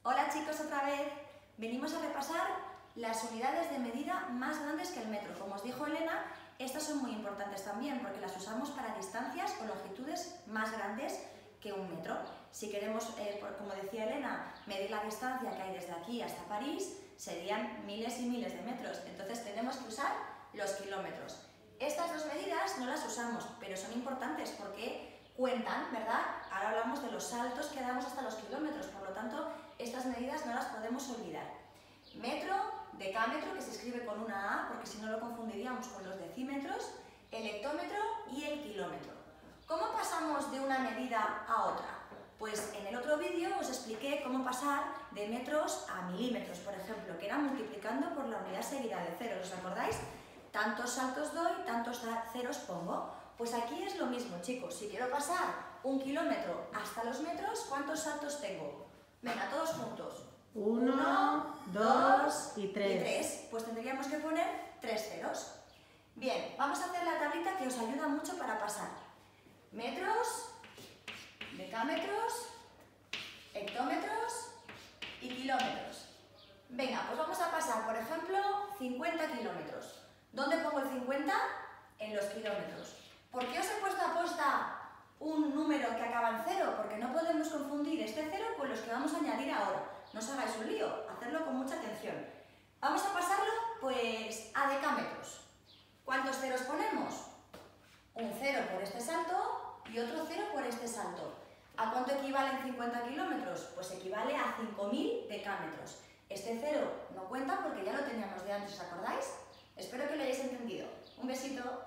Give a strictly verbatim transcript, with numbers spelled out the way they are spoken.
Hola chicos, otra vez. Venimos a repasar las unidades de medida más grandes que el metro. Como os dijo Elena, estas son muy importantes también porque las usamos para distancias o longitudes más grandes que un metro. Si queremos, eh, como decía Elena, medir la distancia que hay desde aquí hasta París, serían miles y miles de metros. Entonces tenemos que usar los kilómetros. Estas dos medidas no las usamos, pero son importantes porque cuentan, ¿verdad? Ahora hablamos de los saltos que damos hasta los kilómetros, por lo tanto, estas medidas no las podemos olvidar. Metro, decámetro, que se escribe con una A, porque si no lo confundiríamos con los decímetros, el hectómetro y el kilómetro. ¿Cómo pasamos de una medida a otra? Pues en el otro vídeo os expliqué cómo pasar de metros a milímetros, por ejemplo, que era multiplicando por la unidad seguida de ceros, ¿os acordáis? Tantos saltos doy, tantos ceros pongo. Pues aquí es lo mismo, chicos. Si quiero pasar un kilómetro hasta los metros, ¿cuántos saltos tengo? Venga, todos juntos. Uno, Uno dos y tres. Y tres. Pues tendríamos que poner tres ceros. Bien, vamos a hacer la tablita que os ayuda mucho para pasar. Metros, decámetros, hectómetros y kilómetros. Venga, pues vamos a pasar, por ejemplo, cincuenta kilómetros. ¿Dónde pongo el cincuenta? En los kilómetros. ¿Por qué os he puesto a posta un número que acaba en cero? Porque no podemos confundir este cero con los que vamos a añadir ahora. No os hagáis un lío, hacedlo con mucha atención. Vamos a pasarlo, pues, a decámetros. ¿Cuántos ceros ponemos? Un cero por este salto y otro cero por este salto. ¿A cuánto equivalen cincuenta kilómetros? Pues equivale a cinco mil decámetros. Este cero no cuenta porque ya lo teníamos de antes, ¿os acordáis? Espero que lo hayáis entendido. Un besito.